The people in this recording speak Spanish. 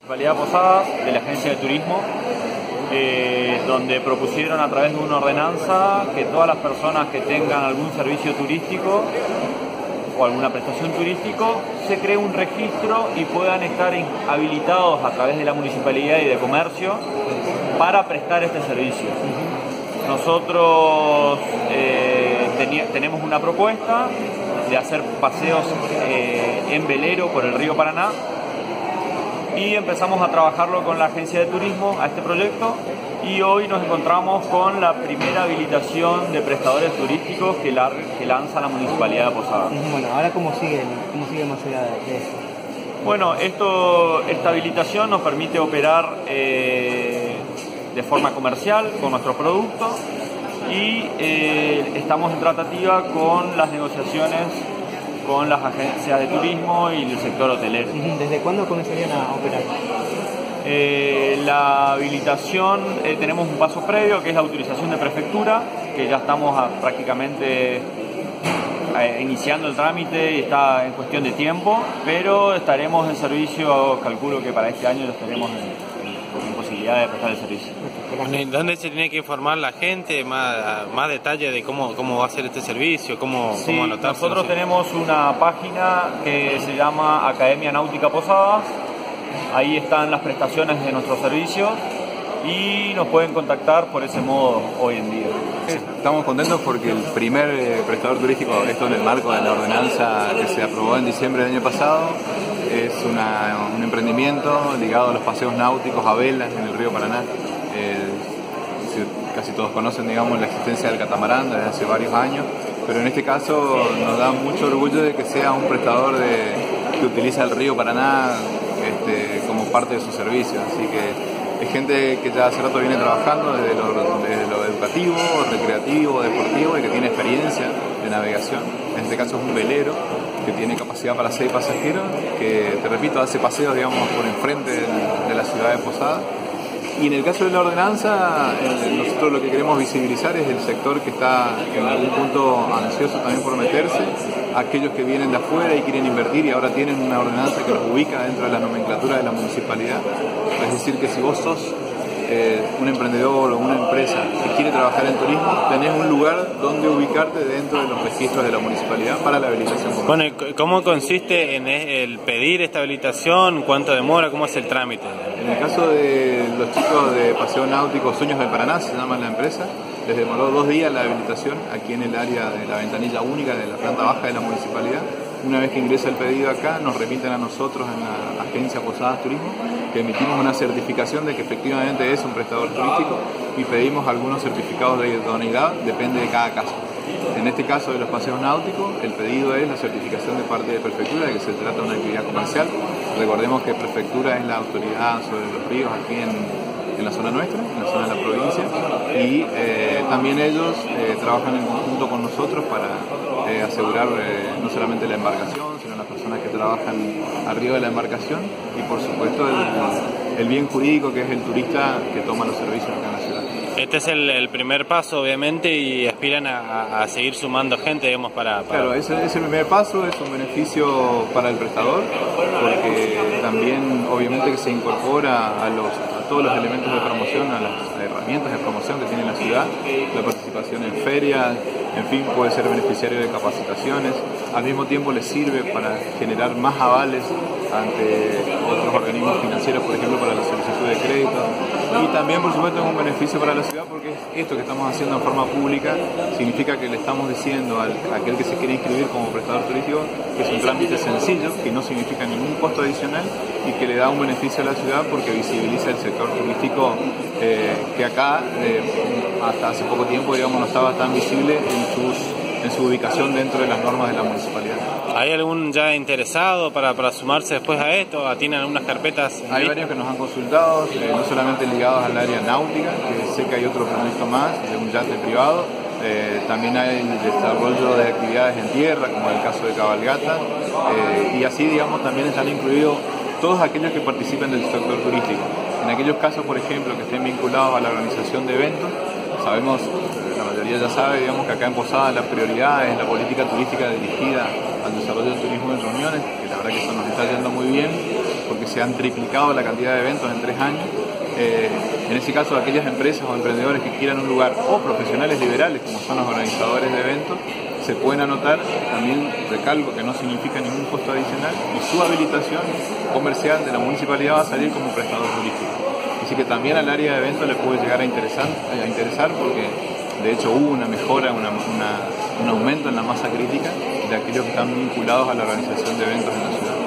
Municipalidad de Posadas, de la Agencia de Turismo, donde propusieron a través de una ordenanza que todas las personas que tengan algún servicio turístico o alguna prestación turística se cree un registro y puedan estar habilitados a través de la Municipalidad y de Comercio para prestar este servicio. Nosotros tenemos una propuesta de hacer paseos en velero por el río Paraná y empezamos a trabajarlo con la Agencia de Turismo a este proyecto y hoy nos encontramos con la primera habilitación de prestadores turísticos que lanza la Municipalidad de Posadas. Bueno, ahora ¿cómo sigue más allá de eso? Bueno, esta habilitación nos permite operar de forma comercial con nuestros productos y estamos en tratativa con las negociaciones con las agencias de turismo y el sector hotelero. ¿Desde cuándo comenzarían a operar? La habilitación, tenemos un paso previo que es la autorización de prefectura, que ya estamos prácticamente iniciando el trámite y está en cuestión de tiempo, pero estaremos en servicio, calculo que para este año ya estaremos en posibilidad de prestar el servicio. ¿Dónde se tiene que informar la gente? Más detalle de cómo va a ser este servicio, cómo anotarse. Nosotros tenemos una página que se llama Academia Náutica Posadas. Ahí están las prestaciones de nuestros servicios y nos pueden contactar por ese modo hoy en día. Estamos contentos porque el primer prestador turístico, esto en el marco de la ordenanza que se aprobó en diciembre del año pasado, es un emprendimiento ligado a los paseos náuticos a velas en el río Paraná. Casi todos conocen, digamos, la existencia del catamarán desde hace varios años, pero en este caso nos da mucho orgullo de que sea un prestador que utiliza el río Paraná como parte de su servicio, así que es gente que ya hace rato viene trabajando desde lo educativo, recreativo, deportivo y que tiene experiencia de navegación. En este caso es un velero que tiene capacidad para 6 pasajeros, que, te repito, hace paseos, digamos, por enfrente de la ciudad de Posadas. Y en el caso de la ordenanza, nosotros lo que queremos visibilizar es el sector que está en algún punto ansioso también por meterse, aquellos que vienen de afuera y quieren invertir y ahora tienen una ordenanza que los ubica dentro de la nomenclatura de la municipalidad. Es decir, que si vos sos un emprendedor o una empresa que quiere trabajar en turismo, tenés un lugar donde ubicarte dentro de los registros de la municipalidad para la habilitación comercial. Bueno, ¿cómo consiste en el pedir esta habilitación? ¿Cuánto demora? ¿Cómo es el trámite? En el caso de los chicos de Paseo Náutico Sueños del Paraná, se llama la empresa, les demoró 2 días la habilitación aquí en el área de la ventanilla única de la planta baja de la municipalidad. Una vez que ingresa el pedido acá, nos remiten a nosotros en la agencia Posadas Turismo, que emitimos una certificación de que efectivamente es un prestador turístico y pedimos algunos certificados de idoneidad, depende de cada caso. En este caso de los paseos náuticos, el pedido es la certificación de parte de prefectura de que se trata de una actividad comercial. Recordemos que prefectura es la autoridad sobre los ríos aquí en la zona nuestra, en la zona de la provincia, y también ellos trabajan en conjunto con nosotros para asegurar no solamente la embarcación, sino las personas que trabajan arriba de la embarcación y por supuesto el bien jurídico que es el turista que toma los servicios acá en la ciudad. Este es el primer paso, obviamente, y aspiran a seguir sumando gente, digamos, para... Claro, ese es el primer paso, es un beneficio para el prestador, porque también, obviamente, que se incorpora a todos los elementos de promoción, a las herramientas de promoción que tiene la ciudad, la participación en ferias, en fin, puede ser beneficiario de capacitaciones, al mismo tiempo le sirve para generar más avales ante otros organismos financieros, por ejemplo, para la solicitud de crédito, y también, por supuesto, es un beneficio para la ciudad porque esto que estamos haciendo en forma pública significa que le estamos diciendo a aquel que se quiere inscribir como prestador turístico que es un trámite sencillo, que no significa ningún costo adicional y que le da un beneficio a la ciudad porque visibiliza el sector turístico que acá hasta hace poco tiempo, digamos, no estaba tan visible en su ubicación dentro de las normas de la municipalidad. ¿Hay algún ya interesado para sumarse después a esto? ¿Tienen algunas carpetas? Hay varios que nos han consultado, no solamente ligados al área náutica, que sé que hay otro proyecto más de un yate privado. También hay el desarrollo de actividades en tierra, como el caso de cabalgata, y así, digamos, también están incluidos todos aquellos que participen del sector turístico. En aquellos casos, por ejemplo, que estén vinculados a la organización de eventos, sabemos, la mayoría ya sabe, digamos, que acá en Posadas la prioridad es la política turística dirigida al desarrollo del turismo en reuniones, que la verdad que eso nos está yendo muy bien, porque se han triplicado la cantidad de eventos en 3 años. En ese caso, aquellas empresas o emprendedores que quieran un lugar, o profesionales liberales como son los organizadores de eventos, se pueden anotar. También recalco que no significa ningún costo adicional, y su habilitación comercial de la municipalidad va a salir como prestador turístico. Así que también al área de eventos le puede llegar a interesar porque de hecho hubo una mejora, un aumento en la masa crítica de aquellos que están vinculados a la organización de eventos en la ciudad.